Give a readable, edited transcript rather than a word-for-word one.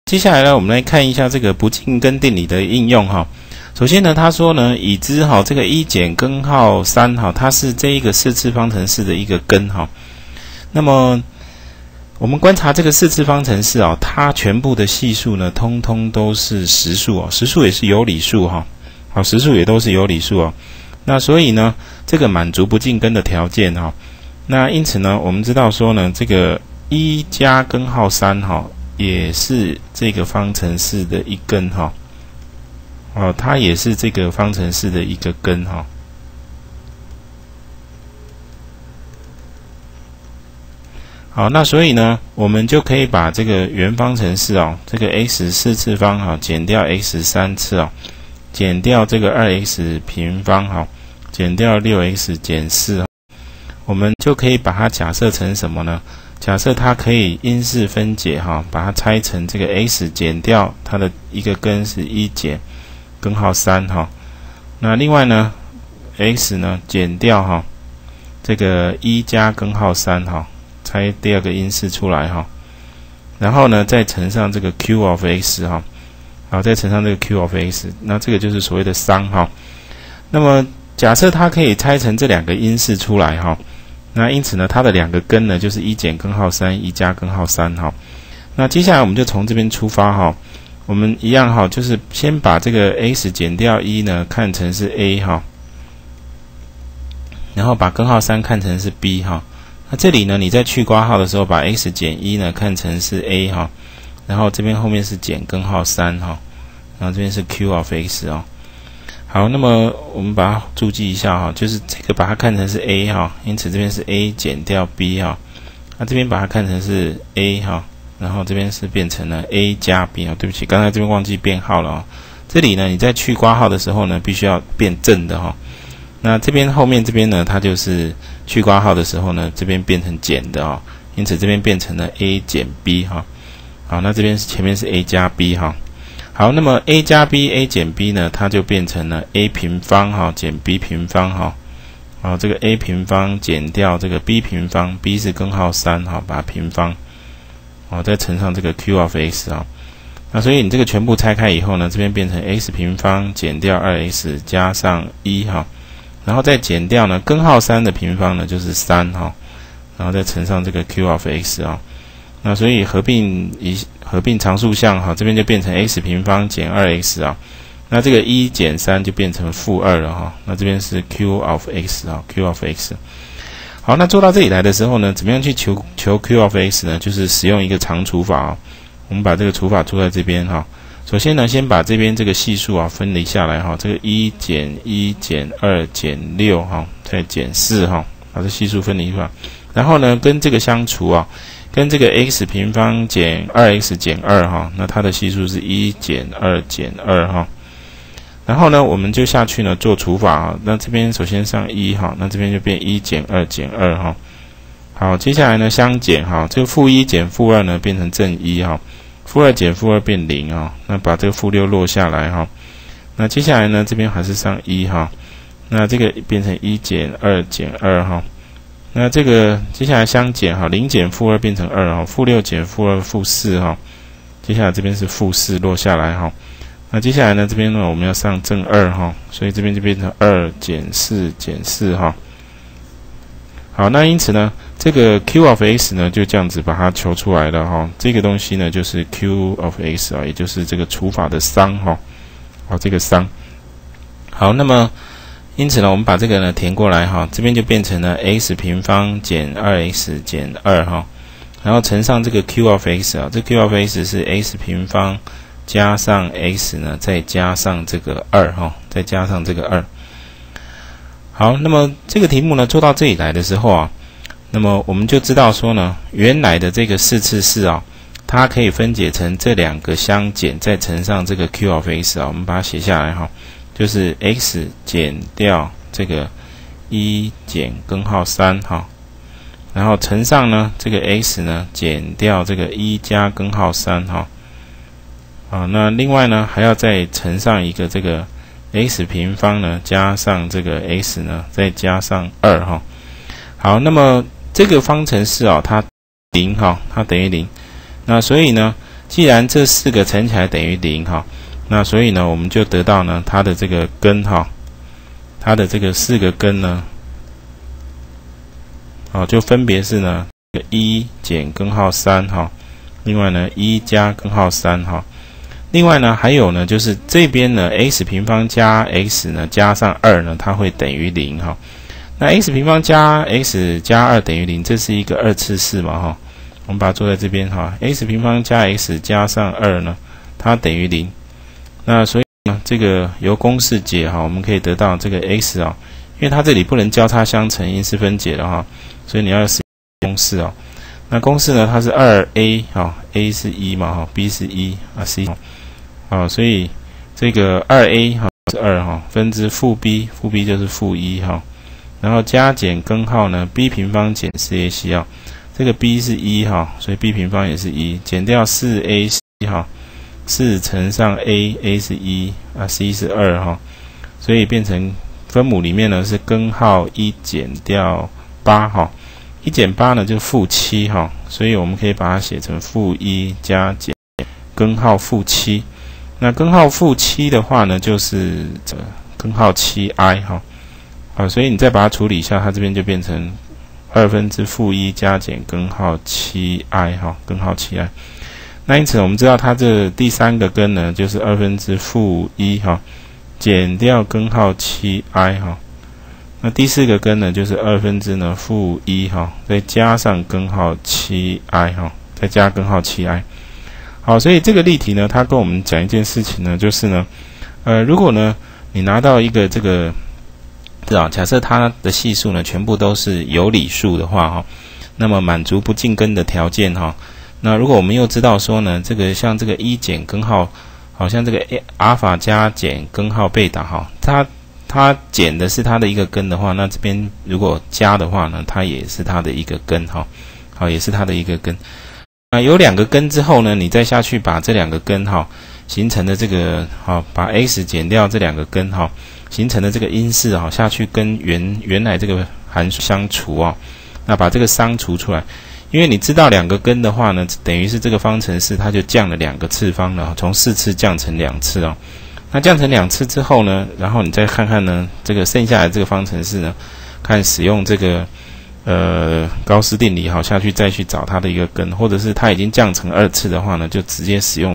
接下来呢，我们来看一下这个不尽根定理的应用哈。首先呢，他说呢，已知哈这个1减根号3哈，它是这一个4次方程式的一个根哈。那么我们观察这个4次方程式啊，它全部的系数呢，通通都是实数哦，实数也是有理数哈。好，实数也都是有理数哦。那所以呢，这个满足不尽根的条件哈。那因此呢，我们知道说呢，这个1加根号3哈。也是这个方程式的一根哈，它也是这个方程式的一个根哈。好，那所以呢，我们就可以把这个原方程式这个 x 4次方减掉 x 3次减掉这个 2x 平方减掉 6x 减4我们就可以把它假设成什么呢？假设它可以因式分解把它拆成这个 x 减掉它的一个根是1减根号3那另外呢 x 呢减掉这个1加根号3拆第二个因式出来然后呢再乘上这个 q of x 好，再乘上这个 q of x， 那这个就是所谓的商那么假设它可以拆成这两个因式出来那因此呢，它的两个根呢就是1减根号3， 1加根号3那接下来我们就从这边出发我们一样就是先把这个 x 减掉1呢看成是 a 然后把根号3看成是 b 那这里呢你在去括号的时候把 x 减1呢看成是 a 然后这边后面是减根号3然后这边是 q of x 好，那么我们把它注记一下就是这个把它看成是 a 因此这边是 a 减掉 b 那这边把它看成是 a 然后这边是变成了 a 加 b 对不起，刚才这边忘记编号了这里呢你在去括号的时候呢必须要变正的那这边后面这边呢它就是去括号的时候呢这边变成减的因此这边变成了 a 减 b 好，那这边前面是 a 加 b 好，那么 a 加 b，a 减 b 呢，它就变成了 a 平方减 b 平方好，这个 a 平方减掉这个 b 平方 ，b 是根号3把它平方再乘上这个 q of x 那所以你这个全部拆开以后呢，这边变成 x 平方减掉 2x 加上1然后再减掉呢根号3的平方呢就是3然后再乘上这个 q of x 那所以合并常数项这边就变成 x 平方减 2x 那这个1减3就变成负2了那这边是 q of x q of x 好，那做到这里来的时候呢，怎么样去求 q of x 呢？就是使用一个常除法我们把这个除法出在这边首先呢，先把这边这个系数分离下来这个1减1减2减6再减4把这系数分离出来，然后呢跟这个相除跟这个 x 平方减 2x 减2那它的系数是1减2减2然后呢我们就下去呢做除法那这边首先上1那这边就变1减2减2好，接下来呢相减这个负1减负2呢变成正1负2减负2变0那把这个负6落下来那接下来呢这边还是上1那这个变成1减2减2那这个接下来相减0减负2变成2负6减负2负4接下来这边是负4落下来那接下来呢这边呢我们要上正2所以这边就变成2减4减4好，那因此呢这个 q of x 呢就这样子把它求出来了这个东西呢就是 q of x 也就是这个除法的商这个商好，那么因此呢我们把这个呢填过来这边就变成了 x 平方减 2x 减2然后乘上这个 q of x 这 q of x 是 x 平方加上 x 呢再加上这个2再加上这个2好，那么这个题目呢做到这里来的时候那么我们就知道说呢原来的这个4次式它可以分解成这两个相减再乘上这个 q of x 我们把它写下来就是 x 减掉这个1减根号3然后乘上呢这个 x 呢减掉这个1加根号3那另外呢还要再乘上一个这个 x 平方呢加上这个 x 呢再加上2好，那么这个方程式它0它等于0那所以呢既然这4个乘起来等于0哈，那所以呢，我们就得到呢它的这个根哈，它的这个4个根呢，就分别是呢1减根号3哈，另外呢1加根号3哈，另外呢还有呢就是这边呢 x 平方加 x 呢加上2呢，它会等于0哈。那 x 平方加 x 加2等于0，这是一个2次式嘛哈，我们把它做在这边哈 ，x 平方加 x 加上2呢，它等于0。那所以呢，这个由公式解哈，我们可以得到这个 x 啊，因为它这里不能交叉相乘，因式分解了哈，所以你要使用公式哦。那公式呢，它是 2a 哈 ，a 是1嘛哈 ，b 是1啊 ，c 所以这个 2a 哈是2哈，分之负 b， 负 b 就是负1哈。然后加减根号呢 ，b 平方减 4ac 啊，这个 b 是1哈，所以 b 平方也是1，减掉 4ac 哈，4乘上 a，a 是1啊 ，c 是2哈，所以变成分母里面呢是根号1减掉8哈，1减8呢就负7哈，所以我们可以把它写成负1加减根号负7，那根号负7的话呢就是根号7i 哈。所以你再把它处理一下，它这边就变成2分之负1加减根号7i 哈，根号7i。那因此我们知道它这第3个根呢，就是2分之负1哈，减掉根号7i 哈。那第4个根呢，就是2分之呢负1哈，再加上根号7i 哈，再加根号7i。好，所以这个例题呢，它跟我们讲一件事情呢，就是呢，如果呢你拿到一个这个假设它的系数呢全部都是有理数的话哈，那么满足不进根的条件哈，那如果我们又知道说呢，这个像这个1减根号，好像这个阿尔法加减根号贝塔哈，它减的是它的一个根的话，那这边如果加的话呢，它也是它的一个根哈，好，也是它的一个根。有2个根之后呢，你再下去把这2个根哈形成的这个把 x 减掉这2个根哈。形成的这个因式下去跟原来这个函数相除那把这个商除出来，因为你知道2个根的话呢，等于是这个方程式它就降了2个次方了，从4次降成2次那降成2次之后呢，然后你再看看呢，这个剩下来这个方程式呢，看使用这个高斯定理下去再去找它的一个根，或者是它已经降成2次的话呢，就直接使用